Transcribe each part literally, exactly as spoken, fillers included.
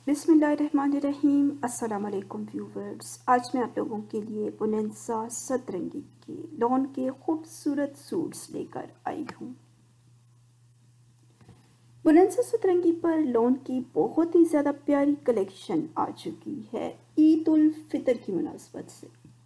बिस्मिल्लाहिर्रहमानिर्रहीम। अस्सलाम वालेकुम व्यूवर्स। आज मैं आप लोगों के लिए बोनेंजा सतरंगी के लॉन के खूबसूरत सूट्स लेकर आई हूँ। बोनेंजा सतरंगी पर लॉन की बहुत ही ज़्यादा प्यारी कलेक्शन आ चुकी है ईद उल फितर की मुनासबत से।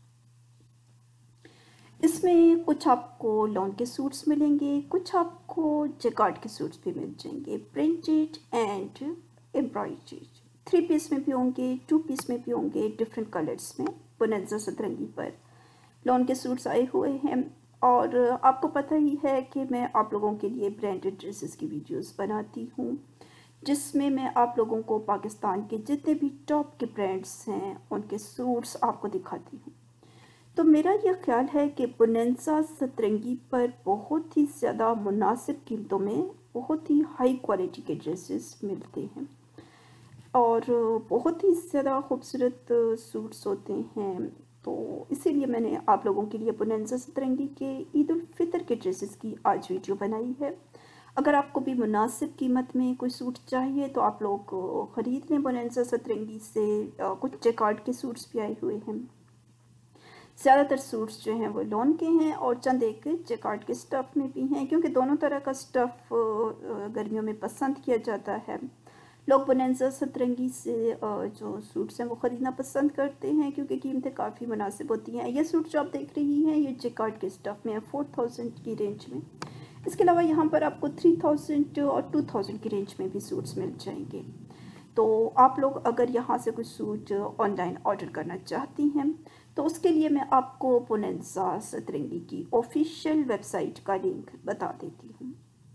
इसमें कुछ आपको लॉन के सूट्स मिलेंगे, कुछ आपको जैकार्ड के सूट्स भी मिल जाएंगे, printed and embroidered. Three piece में भी होंगे, टू पीस में भी होंगे, डिफरेंट कलर्स में बोनेंजा सतरंगी पर लॉन के सूट्स आए हुए हैं। और आपको पता ही है कि मैं आप लोगों के लिए ब्रांडेड ड्रेसेस की वीडियोस बनाती हूँ, जिसमें मैं आप लोगों को पाकिस्तान के जितने भी टॉप के ब्रांड्स हैं उनके सूट्स आपको दिखाती हूँ। तो मेरा यह ख्याल है कि बोनेंजा सतरंगी पर बहुत ही ज़्यादा मुनासिब कीमतों में बहुत ही हाई क्वालिटी के ड्रेसेस मिलते हैं और बहुत ही ज़्यादा खूबसूरत सूट्स होते हैं। तो इसीलिए मैंने आप लोगों के लिए बोनेंजा सतरंगी के ईद उल फितर के ड्रेसेस की आज वीडियो बनाई है। अगर आपको भी मुनासिब कीमत में कोई सूट चाहिए तो आप लोग ख़रीद लें बोनेंजा सतरंगी से। कुछ जैकार्ड के सूट्स भी आए हुए हैं। ज़्यादातर सूट्स जो हैं वो लॉन के हैं और चंद एक जैकार्ड के स्टफ़ में भी हैं, क्योंकि दोनों तरह का स्टफ़ गर्मियों में पसंद किया जाता है। लोग बोनेंजा सतरंगी से जो सूट्स हैं वो ख़रीदना पसंद करते हैं क्योंकि कीमतें काफ़ी मुनासिब होती हैं। ये सूट जो आप देख रही हैं ये जैकार्ड के स्टफ़ में है, फोर थाउजेंड की रेंज में। इसके अलावा यहाँ पर आपको थ्री थाउजेंड और टू थाउजेंड की रेंज में भी सूट्स मिल जाएंगे। तो आप लोग अगर यहाँ से कुछ सूट ऑनलाइन ऑर्डर करना चाहती हैं तो उसके लिए मैं आपको बोनेंजा सतरंगी की ऑफिशियल वेबसाइट का लिंक बता देती हूँ।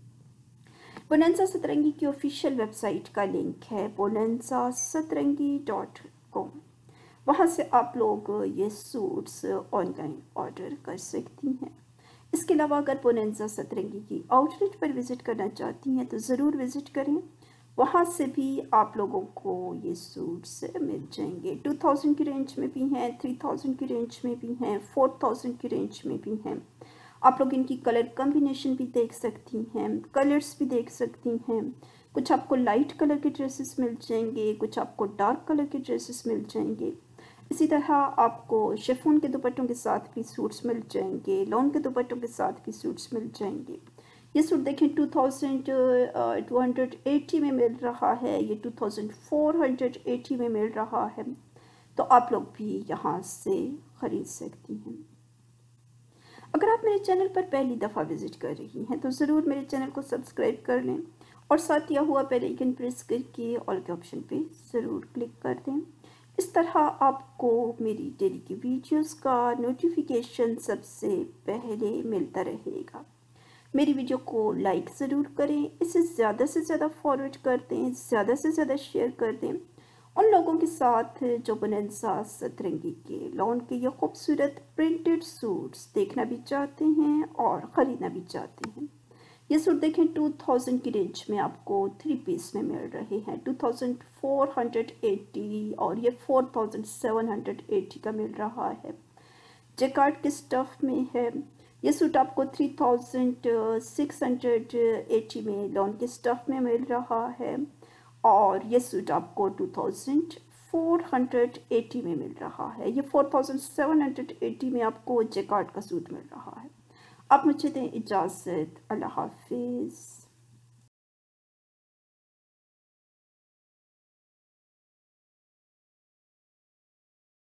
बोनेंजा सतरंगी की ऑफिशियल वेबसाइट का लिंक है बोनेंजा सतरंगी डॉट कॉम। वहाँ से आप लोग ये सूट्स ऑनलाइन ऑर्डर कर सकती हैं। इसके अलावा अगर बोनेंजा सतरंगी की आउटलेट पर विज़िट करना चाहती हैं तो ज़रूर विज़िट करें। वहाँ से भी आप लोगों को ये सूट्स मिल जाएंगे। टू थाउजेंड की रेंज में भी हैं, थ्री थाउजेंड की रेंज में भी हैं, फोर थाउजेंड की रेंज में भी हैं। आप लोग इनकी कलर कॉम्बिनेशन भी देख सकती हैं, कलर्स भी देख सकती हैं। कुछ आपको लाइट कलर के ड्रेसेस मिल जाएंगे, कुछ आपको डार्क कलर के ड्रेसेस मिल जाएंगे। इसी तरह आपको शिफॉन के दुपट्टों के साथ भी सूट्स मिल जाएंगे, लॉन के दुपट्टों के साथ भी सूट्स मिल जाएंगे। ये सूट देखें two thousand two hundred eighty में मिल रहा है, ये two thousand four hundred eighty में मिल रहा है। तो आप लोग भी यहाँ से ख़रीद सकती हैं। अगर आप मेरे चैनल पर पहली दफ़ा विज़िट कर रही हैं तो ज़रूर मेरे चैनल को सब्सक्राइब कर लें और साथ दिया हुआ बेल आइकन प्रेस करके ऑल के ऑप्शन पे ज़रूर क्लिक कर दें। इस तरह आपको मेरी डेली की वीडियोस का नोटिफिकेशन सबसे पहले मिलता रहेगा। मेरी वीडियो को लाइक ज़रूर करें, इसे ज़्यादा से ज़्यादा फॉरवर्ड कर दें, ज़्यादा से ज़्यादा शेयर कर दें उन लोगों के साथ जो बोनेंजा सतरंगी के लॉन के ये खूबसूरत प्रिंटेड सूट्स देखना भी चाहते हैं और ख़रीदना भी चाहते हैं। ये सूट देखें टू थाउजेंड की रेंज में आपको थ्री पीस में मिल रहे हैं, two thousand four hundred eighty और ये four thousand seven hundred eighty का मिल रहा है। जैकार्ड के स्टफ़ में है। ये सूट आपको three thousand six hundred eighty में लॉन के स्टफ़ में मिल रहा है और ये सूट आपको two thousand four hundred eighty में मिल रहा है। ये four thousand seven hundred eighty में आपको जैकार्ड का सूट मिल रहा है। आप मुझे दें इजाज़त। अल्लाह हाफिज़।